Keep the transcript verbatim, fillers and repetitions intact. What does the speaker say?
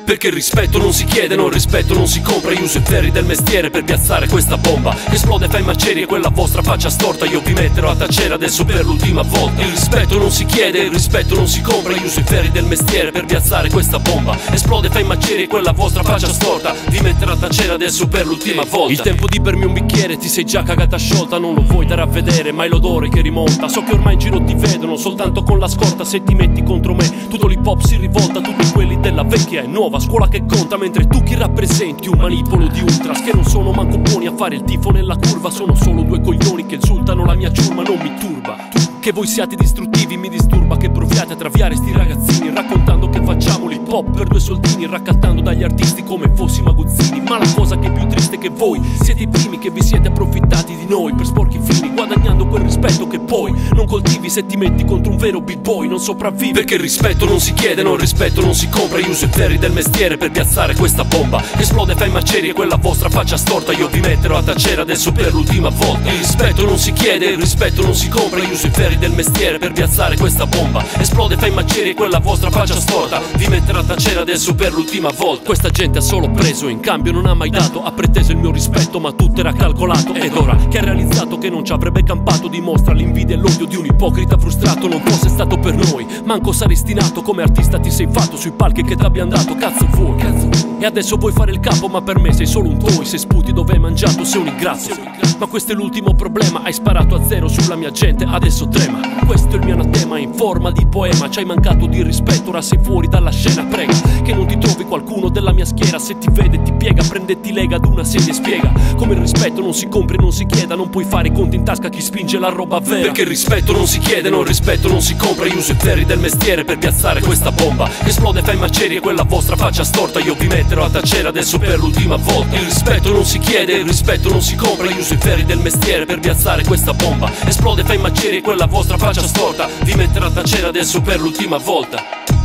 Perché il rispetto non si chiede, no, il rispetto non si compra. Io uso i ferri del mestiere per piazzare questa bomba. Esplode, fa i macerie, quella vostra faccia storta. Io vi metterò a tacere adesso per l'ultima volta. Il rispetto non si chiede, il rispetto non si compra. Io uso i ferri del mestiere per piazzare questa bomba. Esplode, fa i macerie, quella vostra faccia storta. Vi metterò a tacere adesso per l'ultima volta. Il tempo di bermi un bicchiere, ti sei già cagata sciolta. Non lo vuoi dare a vedere, ma è l'odore che rimonta. So che ormai in giro ti vedono soltanto con la scorta. Se ti metti contro me, tutto l'hip hop si rivolta. Tutti quelli della vecchia e nuova scuola che conta. Mentre tu chi rappresenti? Un manipolo di ultras che non sono manco buoni a fare il tifo nella curva. Sono solo due coglioni che insultano la mia ciurma. Non mi turba che voi siate distruttivi, mi disturba che proviate a traviare sti ragazzini, raccontando che facciamo l'hip hop per due soldini, raccattando dagli artisti come fossimo aguzzini. Ma la cosa che è più triste è che voi siete i primi che vi siete approfittati di noi per sporchi fini, guadagnando quel rispetto che poi non coltivi. Se ti metti contro un vero big boy non sopravvivi. Perché il rispetto non si chiede, no, il rispetto non si compra. Io uso i ferri del mestiere per piazzare questa bomba. Esplode, fa i macerie, quella vostra faccia storta. Io vi metterò a tacere adesso per l'ultima volta. Il rispetto non si chiede, il rispetto non si compra. Io uso i ferri del mestiere per piazzare questa bomba. Esplode, fa i macerie, quella vostra faccia storta. Vi metterò a tacere adesso per l'ultima volta. Questa gente ha solo preso, in cambio non ha mai dato. Ha preteso il mio rispetto ma tutto era calcolato. Ed ora che ha realizzato che non ci avrebbe campato, dimostra l'invidia e l'odio di un ipocrita frustrato. Non fosse stato per noi, manco saresti nato. Come artista ti sei fatto sui palchi che t'abbiano dato. Cazzo vuoi, cazzo vuoi. E adesso vuoi fare il capo ma per me sei solo un toy. Se sputi dove hai mangiato sei un ingrazio. Ma questo è l'ultimo problema, hai sparato a zero sulla mia gente, adesso trema. Questo è il mio anatema in forma di poema. Ci hai mancato di rispetto, ora sei fuori dalla scena. Prega che non ti trovi qualcuno della mia schiera. Se ti vede ti piega, prende e ti lega ad una sedia e spiega come il rispetto non si compra e non si chieda. Non puoi fare i conti in tasca a chi spinge la roba vera. Perché il rispetto non si chiede, no, il rispetto non si compra. Io uso i ferri del mestiere per piazzare questa bomba. Esplode, fa i macerie, quella vostra faccia storta. Io vi metterò a tacere adesso per l'ultima volta. Il rispetto non si chiede, il rispetto non si compra. Io uso i ferri del mestiere per piazzare questa bomba. Esplode, fa i macerie, quella vostra faccia storta. Vi metterò a tacere adesso per l'ultima volta.